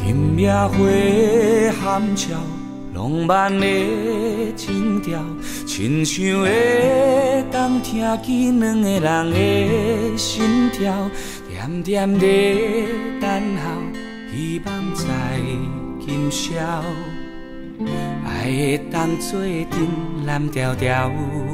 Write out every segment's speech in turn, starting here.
金夜花含笑，浪漫的情调，亲像会当听见两个人的心跳，点点的等候，希望在今宵，爱会当做阵蓝调调，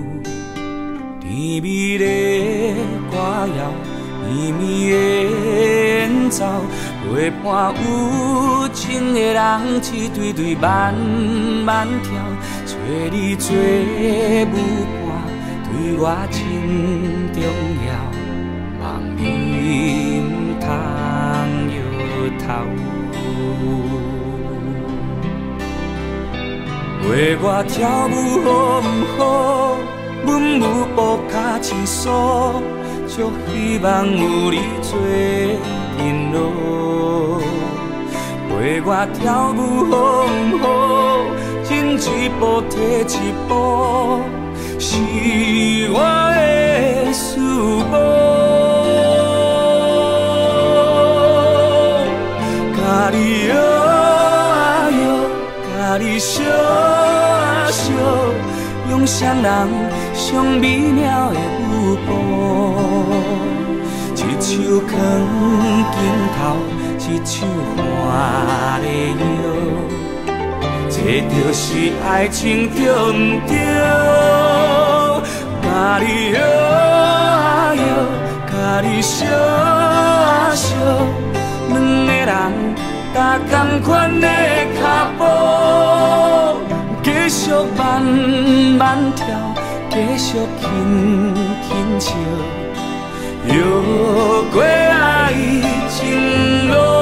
甜蜜的歌谣，绵绵的演奏。 陪伴有情的人，一对对慢慢跳，找你做舞伴，对我真重要。望你唔通摇头，陪我跳舞好唔好？阮舞步脚轻松，足希望有你做引路。 陪我跳舞好唔好？进一步退一步，是我的事无。甲你摇啊摇，甲你烧啊烧，用双人上美妙的舞步，一手扛镜头。 一手换个药，这就是爱情对唔对？甲你摇啊摇，甲你烧啊烧，两个人踏同款的脚步，继续慢慢跳，继续轻轻笑，摇过爱情路。